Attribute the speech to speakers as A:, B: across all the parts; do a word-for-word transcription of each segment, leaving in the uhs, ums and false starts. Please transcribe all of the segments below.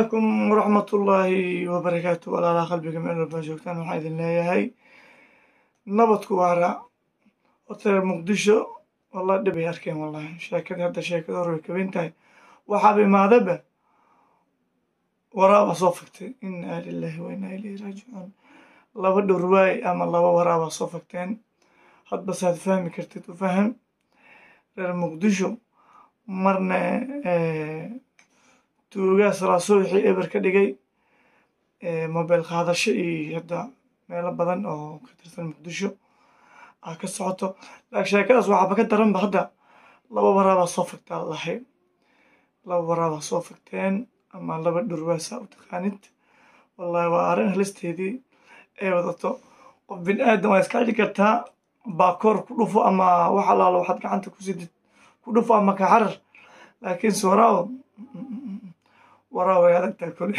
A: عليكم ورحمة الله وبركاته ولا على قلبكم من الباجوكتان وحيد الله هاي نبض كوارع وطير مقدشو والله دبي أركين والله شاكد هذا شاكد روي كبنتاي وحابي ما ذبه ورابا صوفكتين إنا لله وإنا إليه راجعون الله بدو رواي أما الله ورابا صوفكتين حد بس هاد فهمي كرتيت وفهم غير مقدشو مرنا اه tuugaas raasoo wixii eber ka dhigay mobile qaadasho iyo hadda meelo badan oo ka tirsan muqdisho ah ka socoto laakiin sheekadaas waxaaba ka daranba hadda laba waraaba soo fagtaa lahay laba waraaba soo fagteen ama laba dhurwaasa u taqaanid wallahi waa arrin halisteedii ay wadato qof bin aadan waa iska celi kartaa baakoor ku dhufo ama wax alaalo waxaad gacanta ku sidid ku dhufo ama ka xarar laakiin suuraawo وراوي هذا تاكل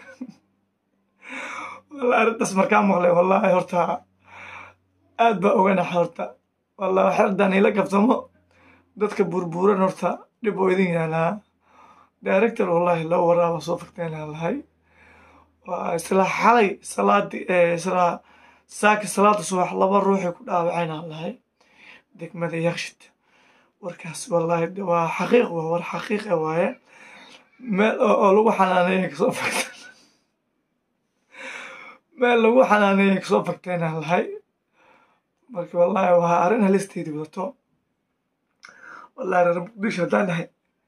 A: والله أردت مركان مغلي والله هرتا أدبا وأنا حرتا والله حرداني لك فتمو دتك بربورة هرتا لبو يدين على دايركتور والله لو وراه صوفكتين على هاي وإسلا حالي صلاة إسلا ساك صلاة الصبح لبا روحي كل عين على هاي ديك ماذا يخشت وركاس والله دوا حقيقة ور حقيقة وهي meel oo lagu xanaaneeyay kasoo fagteen meel lagu xanaaneeyay kasoo fagteen aan lahay marka wallahi waa arrin halisteedii wadato wallahi reer muqdisho haddaan nahay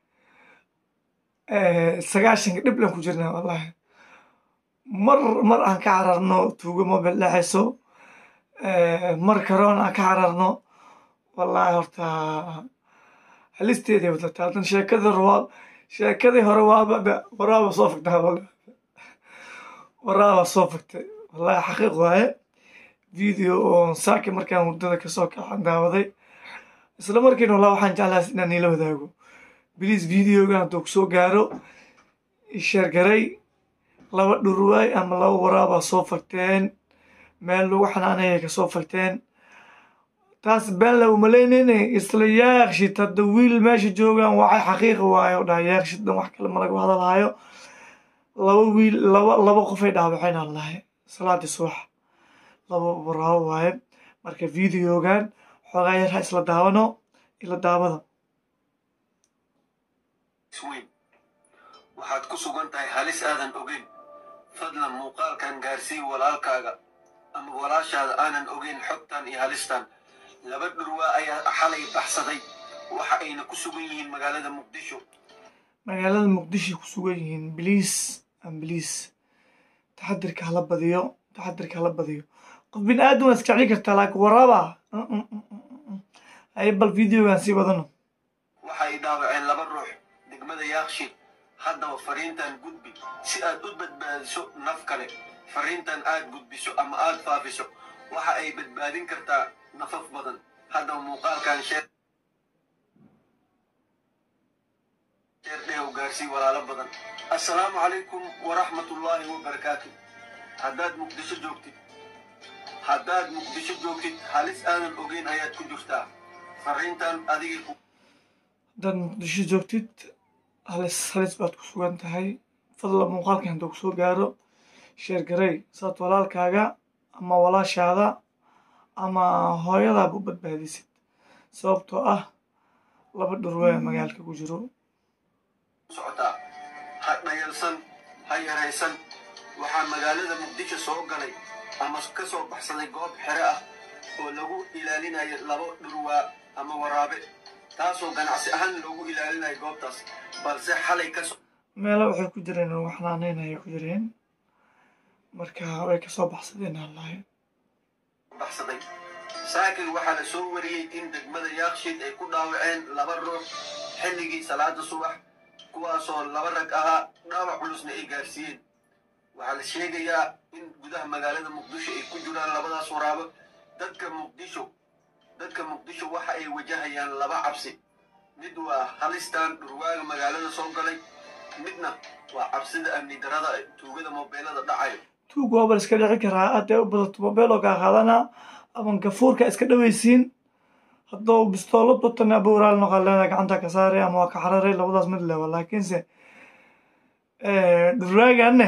A: sagaashanka dhib laan ku jirnaa wallahi mar mar aan ka cararno tuugo mobil dhacayso mar karoon aan ka cararno wallahi horta halisteedii wadato haddan sheekada rawaad sheekadii hore waaba waraaba soo fagtaa wallahi waraaba soo fagtay wallahi xaqiiq waaye video oo saaki markaan muddada kasoo kacan daawaday isla markiina wallahi waxaan jeclahay inaan ila wadaago please videoga hadduu kusoo gaaro isheer garay laba dhurwaay ama laba waraaba soo fagteen meel lagu xanaaneeyay kasoo fagteen taas been la umaleynayna isla yaaqshid hadda wiil meesha joogaan waxay xaqiiqa waaye oo dhaha yaaqshiddan wax kale ma laga hadalhayo laba wiil laba laba qof ay dhaawaceen aan lahay salaadii subax laba waraabo waaye marka videogan xoogaa yar ha isla daawano ila daawada
B: waxaad ku sugan tahay halis aadan ogeyn fadlan muuqaalkan gaarsii walaalkaaga ama walaashaada aanan ogeyn xogtan iyo halistan laba dhurwaa ayaa xalay baxsaday waxa ayna ku sugan yihiin magaalada muqdisho
A: magaalada muqdisho ku sugan yihiin biliis am biliis taxadirka hala badiyo taxadirka hala badiyo qof bin aadan waa iska celi kartaa laakiin waraaba ay bal videogan sii wadano
B: waxa ay dhaawaceen laba ruux degmada yaaqshid haddaba fariintan gudbi si aad u badbaadiso naf kale fariintan aad gudbiso ama aad faafiso waxa ay badbaadin kartaa nafaf badan haddaba muuqaalkan sheer dheew gaarsii walaalo badan assalaamu calaykum waraxmatullaahi wabarakaatu haddaad muqdisho joogtid haddaad muqdisho joogtid halis aadan ogeyn ayaad ku jirtaa fariintan adigii
A: haddaad muqdisho joogtid halis halis baad ku sugan tahay fadlan muuqaalkan hadduu kusoo gaaro sheer garay saad walaalkaaga ama walaashaada ama hooyadaaba u badbaadisid sababtoo ah laba dhurwaa magaalka ku jiro
B: socotaa ha dhayalsan ha yaraysan waxaa magaalada muqdisho soo galay ama ka soo baxsaday goob xere ah oo lagu ilaalinayo laba dhurwaa ama waraabe taasoo ganacsi ahaan loogu ilaalinayo goobtaas balse xalay kasoo
A: meelo waxay ku jireen lagu xanaaneynayo ku jireen marka way kasoo baxsadeen allahay
B: baxsaday saakin waxaa la soo wariyey in degmada yaaqshid ay ku dhaawaceen laba ruux xilligii salaada subax kuwaasoo laba rag ahaa dhaawac culusna ay gaarsiiyeen waxaa la sheegayaa in gudaha magaalada muqdisho ay ku jiraan labadaas waraabo dadka muqdisho dadka muqdisho waxa ay wajahayaan laba cabsi mid waa halistan dhurwaaga magaalada soo galay midna waa cabsida amni darada tuugada mobeelada dhacayo tuug
A: waaba iska dhici karaa hadday u badato mobeel oo kaa qaadanaa ama gafuurka iska dhawaysiin hadduu bistoolad watana abuuraal noqon leedahay gacanta ka saaray ama waa ka xararay labadaas mid lewa laakiinse duraaganne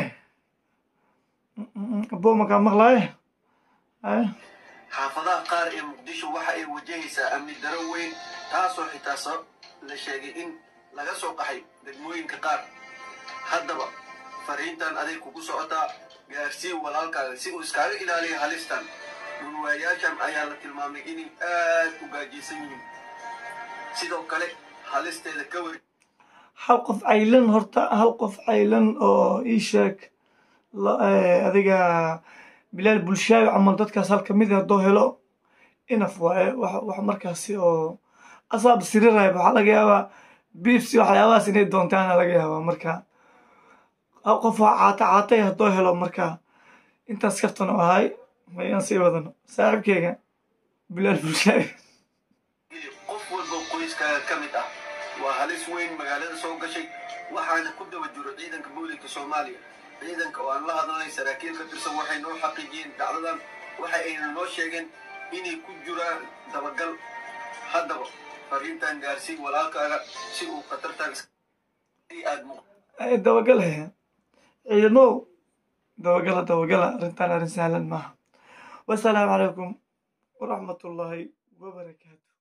A: aboo makaa maqlaaye
B: xaafadaha qaar ee muqdisho waxa ay wajahaysaa amni daro weyn taasoo xitaa sabab la sheegay in laga soo qaxay degmooyinka qaar haddaba fariintan aday kugu socotaa gaarsii walaalkaaga si uu iskaaga ilaaliyo halistan dhulwaayaashan ayaa la tilmaamay inay aad u gaajaysan yihiin sidoo kale halisteeda ka wari
A: hal qof caylan horta hal qof caylan oo ii sheeg adiga bilaal bulshaayo camal dadkaas hal kamid ah haddoo helo inaf waaye wax markaasi oo asaab siriraya waxaa laga yaabaa biibsi waxyaabahaas inay doontaana laga yaabaa marka hal qof waa caata caatay haddoo helo marka intaas kaftan oo ahay mayaan sii wadano saaxiibkeyga bilaal bulshaayo
B: qof walba qoyskaaga ka mid ah waa halis weyn magaalada soo gashay waxaana ku daba jiro ciidanka booliska soomaaliya ciidanka oo aan la hadalnay saraakiil ka tirsan waxay noo xaqiijiyeen dhacdadan waxa ayna noo sheegeen inay ku jiraan dabagal haddaba fariintan gaarsii walaalkaaga si uu khatartan aad
A: dabagal he ciidanow dabagala dabagala arrintan arrin sahlan maaha wasalaamu calaykum waraxmatullaahi wabarakaatu